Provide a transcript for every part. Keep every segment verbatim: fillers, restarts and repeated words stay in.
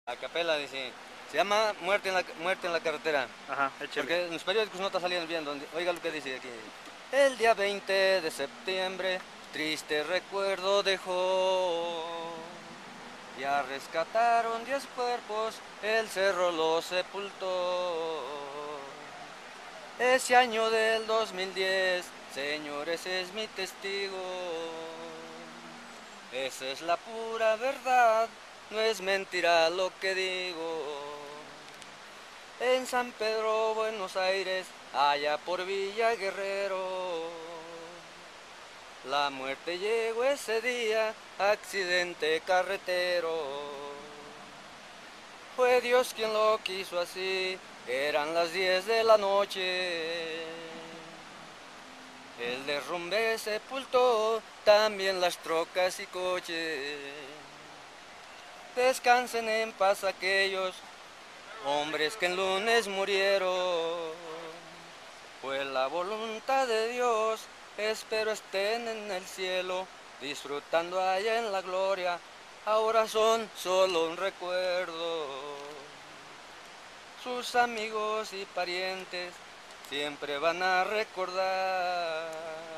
A capela dice, se llama Muerte en la, muerte en la carretera. Ajá, échale. Porque en los periódicos no está saliendo bien. Donde, oiga lo que dice aquí. El día veinte de septiembre, triste recuerdo dejó. Ya rescataron diez cuerpos, el cerro los sepultó. Ese año del dos mil diez, señores, es mi testigo. Esa es la pura verdad, no es mentira lo que digo. En San Pedro, Buenos Aires, allá por Villa Guerrero, la muerte llegó ese día, accidente carretero. Fue Dios quien lo quiso así, eran las diez de la noche. El derrumbe sepultó también las trocas y coches. Descansen en paz aquellos hombres que el lunes murieron. Fue la voluntad de Dios, espero estén en el cielo, disfrutando allá en la gloria. Ahora son solo un recuerdo. Sus amigos y parientes siempre van a recordar.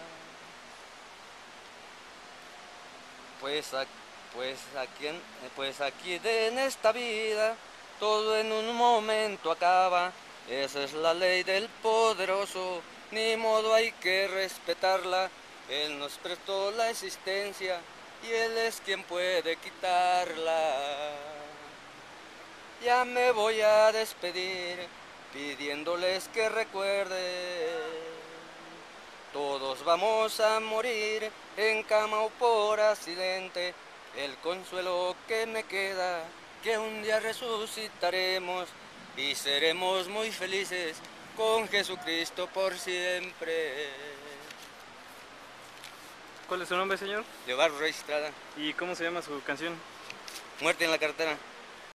Pues, a, pues, aquí en, pues aquí de, en esta vida todo en un momento acaba. Esa es la ley del poderoso, ni modo hay que respetarla. Él nos prestó la existencia y Él es quien puede quitarla. Ya me voy a despedir pidiéndoles que recuerden. Todos vamos a morir en cama o por accidente. El consuelo que me queda, que un día resucitaremos y seremos muy felices con Jesucristo por siempre. ¿Cuál es su nombre, señor? Levar registrada. ¿Y cómo se llama su canción? Muerte en la carretera.